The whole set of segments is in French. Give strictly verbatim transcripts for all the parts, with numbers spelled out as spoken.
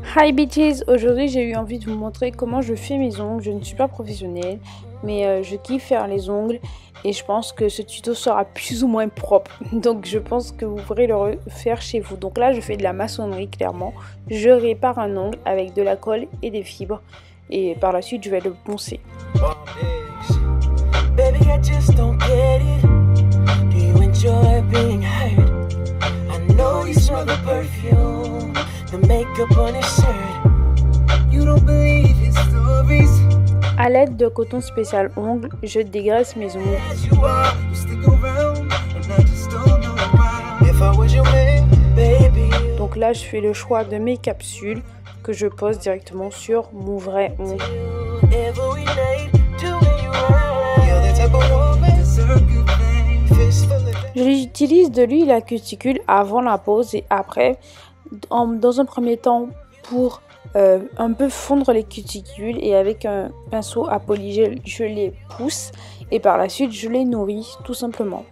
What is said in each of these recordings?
Hi bitches, aujourd'hui j'ai eu envie de vous montrer comment je fais mes ongles. Je ne suis pas professionnelle, mais euh, je kiffe faire les ongles et je pense que ce tuto sera plus ou moins propre. Donc je pense que vous pourrez le refaire chez vous. Donc là je fais de la maçonnerie clairement. Je répare un ongle avec de la colle et des fibres et par la suite je vais le poncer. A l'aide de coton spécial ongles, je dégraisse mes ongles. Donc là, je fais le choix de mes capsules que je pose directement sur mon vrai ongle. J'utilise de l'huile à cuticule avant la pose et après, en, dans un premier temps pour euh, un peu fondre les cuticules, et avec un pinceau à polygel je les pousse et par la suite je les nourris tout simplement.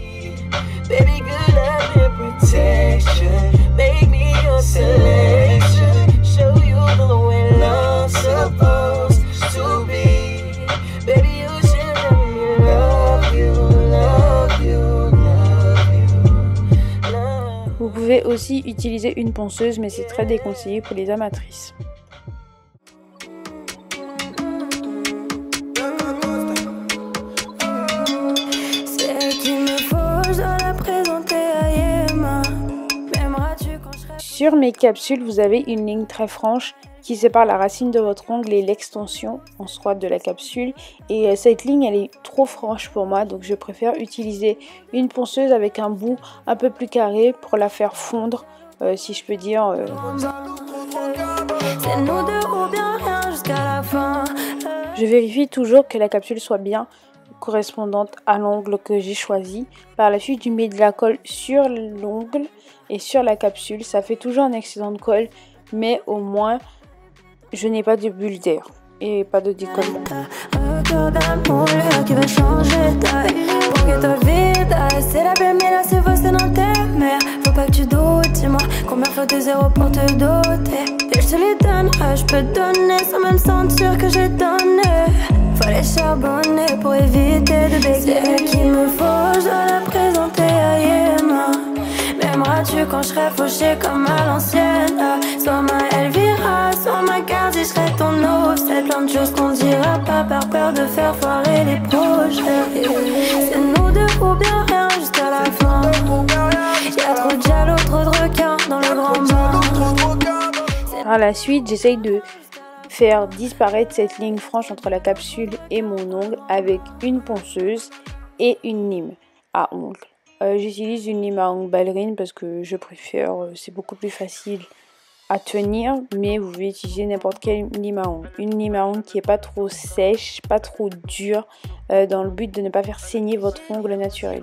Vous pouvez aussi utiliser une ponceuse, mais c'est très déconseillé pour les amatrices. Sur mes capsules, vous avez une ligne très franche qui sépare la racine de votre ongle et l'extension en droite de la capsule, et cette ligne elle est trop franche pour moi, donc je préfère utiliser une ponceuse avec un bout un peu plus carré pour la faire fondre, euh, si je peux dire. euh... Je vérifie toujours que la capsule soit bien correspondante à l'ongle que j'ai choisi. Par la suite, je mets de la colle sur l'ongle et sur la capsule. Ça fait toujours un excédent de colle, mais au moins je n'ai pas de bulle d'air et pas de décollement. Faut pas que tu doutes, dis-moi combien faut de zéro pour te doter. Et je te les donnerai, je peux te donner sans même sentir que j'ai donné. Faut les charbonner pour éviter de bégayer. C'est elle qu'il me faut, je dois la présenter à Yéma. M'aimeras-tu quand je serai fauchée comme à l'ancienne? Soit ma Elvira, soit ma Cardi, je serai ton eau. C'est plein de choses qu'on dira pas par peur de faire foirer les projets. C'est nous deux ou bien rien jusqu'à la fin. Y'a trop de jaloux, trop de requins dans le grand bain. Par la suite, j'essaye de faire disparaître cette ligne franche entre la capsule et mon ongle avec une ponceuse et une lime à ongle. Euh, J'utilise une lime à ongle ballerine parce que je préfère, c'est beaucoup plus facile à tenir, mais vous pouvez utiliser n'importe quelle lime à ongle. Une lime à ongle qui n'est pas trop sèche, pas trop dure, euh, dans le but de ne pas faire saigner votre ongle naturel.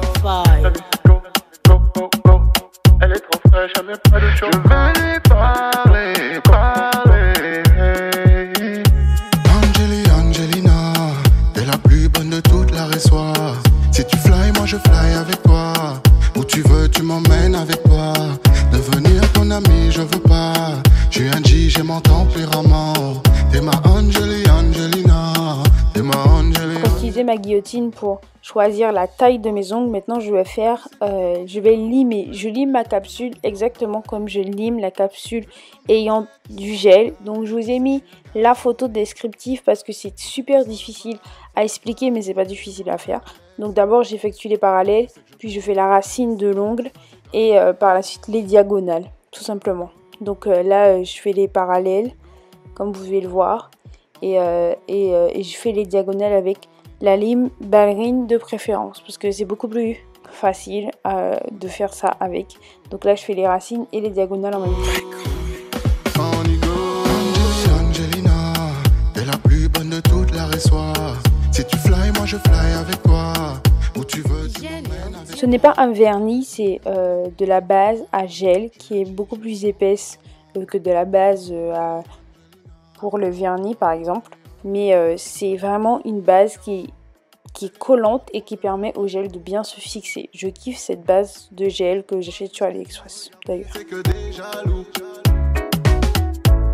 Elle est trop fraîche, elle met pas de chaud. Je vais lui parler, parler. Hey. Angeli, Angelina, t'es la plus bonne de toute la résoie. Si tu fly, moi je fly avec toi. Où tu veux, tu m'emmènes avec toi. Devenir ton ami, je veux pas. Je suis un G, j'ai mon tempérament. T'es ma Angeli, Angelina. T'es ma Angeli. Pour utiliser ma guillotine pour choisir la taille de mes ongles, maintenant je vais faire, euh, je vais limer. Je lime ma capsule exactement comme je lime la capsule ayant du gel. Donc je vous ai mis la photo descriptive parce que c'est super difficile à expliquer, mais c'est pas difficile à faire. Donc d'abord j'effectue les parallèles, puis je fais la racine de l'ongle et euh, par la suite les diagonales, tout simplement. Donc euh, là euh, je fais les parallèles comme vous pouvez le voir, et, euh, et, euh, et je fais les diagonales avec la lime ballerine de préférence parce que c'est beaucoup plus facile euh, de faire ça avec. Donc là je fais les racines et les diagonales en même temps. Angelina, t'es la plus bonne de toute la résoie. Si tu fly, moi je fly avec toi. Où tu veux, tu m'emmènes avec. Ce n'est pas un vernis, c'est euh, de la base à gel qui est beaucoup plus épaisse euh, que de la base euh, à... pour le vernis par exemple. Mais euh, c'est vraiment une base qui, qui est collante et qui permet au gel de bien se fixer. Je kiffe cette base de gel que j'achète sur AliExpress d'ailleurs.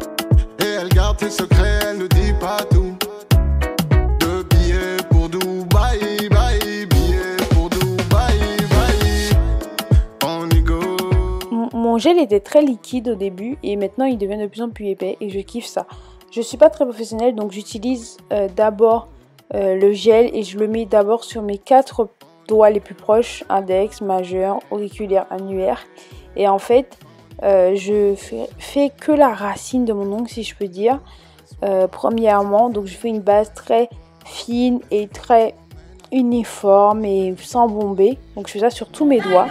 garde tes secrets, elle ne dit pas tout. Deux billets pour Dubaï, bye, billets pour Dubaï, bye. On y go. Mon gel était très liquide au début et maintenant il devient de plus en plus épais et je kiffe ça. Je suis pas très professionnelle donc j'utilise euh, d'abord euh, le gel et je le mets d'abord sur mes quatre doigts les plus proches, index, majeur, auriculaire, annulaire. Et en fait, euh, je fais, fais que la racine de mon ongle si je peux dire. Euh, premièrement, donc je fais une base très fine et très uniforme et sans bomber. Donc je fais ça sur tous mes doigts.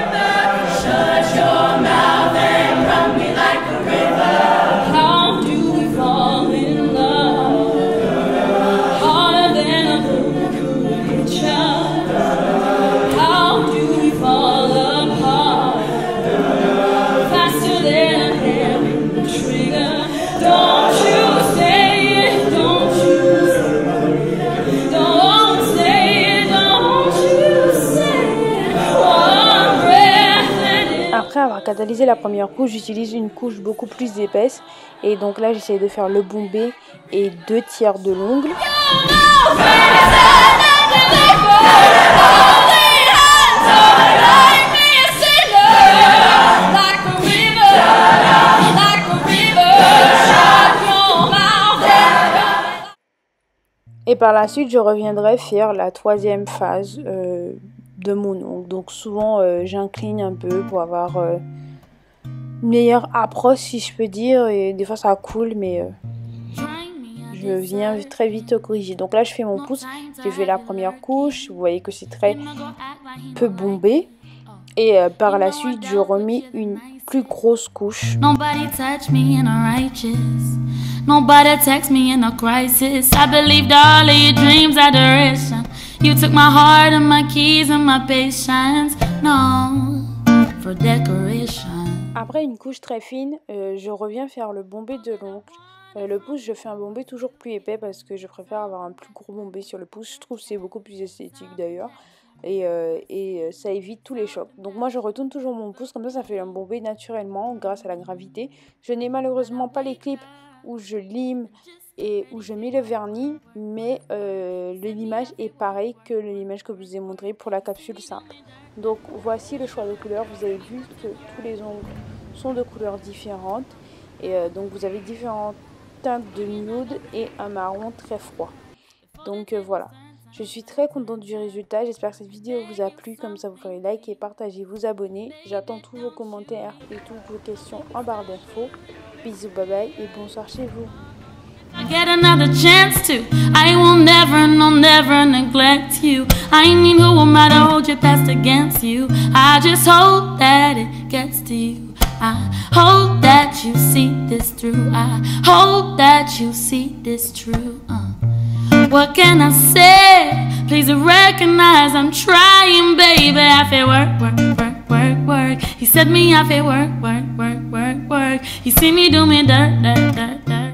Après avoir catalysé la première couche, j'utilise une couche beaucoup plus épaisse. Et donc là, j'essaie de faire le bombé et deux tiers de l'ongle. Et par la suite, je reviendrai faire la troisième phase euh, de mon ongle. Donc souvent, euh, j'incline un peu pour avoir euh, une meilleure approche, si je peux dire. Et des fois, ça coule, mais euh, je viens très vite corriger. Donc là, je fais mon pouce. J'ai fait la première couche. Vous voyez que c'est très peu bombé. Et euh, par la suite, je remets une plus grosse couche. Nobody touch me in a righteous. Nobody text me in a crisis. I believed all of your dreams adoration. You took my heart and my keys and my patience. No, for decoration. Après une couche très fine, euh, je reviens faire le bombé de l'ongle. Euh, le pouce, je fais un bombé toujours plus épais parce que je préfère avoir un plus gros bombé sur le pouce. Je trouve que c'est beaucoup plus esthétique d'ailleurs. Et, euh, et ça évite tous les chocs. Donc moi je retourne toujours mon pouce, comme ça ça fait un bombé naturellement grâce à la gravité. Je n'ai malheureusement pas les clips où je lime et où je mets le vernis, mais euh, le limage est pareil que le limage que je vous ai montré pour la capsule simple. Donc voici le choix de couleurs. Vous avez vu que tous les ongles sont de couleurs différentes et euh, donc vous avez différentes teintes de nude et un marron très froid. Donc euh, voilà. Je suis très contente du résultat, j'espère que cette vidéo vous a plu, comme ça vous ferez liker, partager, vous abonner. J'attends tous vos commentaires et toutes vos questions en barre d'infos. Bisous, bye bye et bonsoir chez vous. I get another chance to, I will never, no never neglect you. I mean who am I to hold your past against you? I just hope that it gets to you. I hope that you see this through. I hope that you see this true. uh. What can I say? Please recognize I'm trying, baby. I feel work, work, work, work, work. He said me, I feel work, work, work, work, work. You see me do me dirt, dirt, dirt, dirt.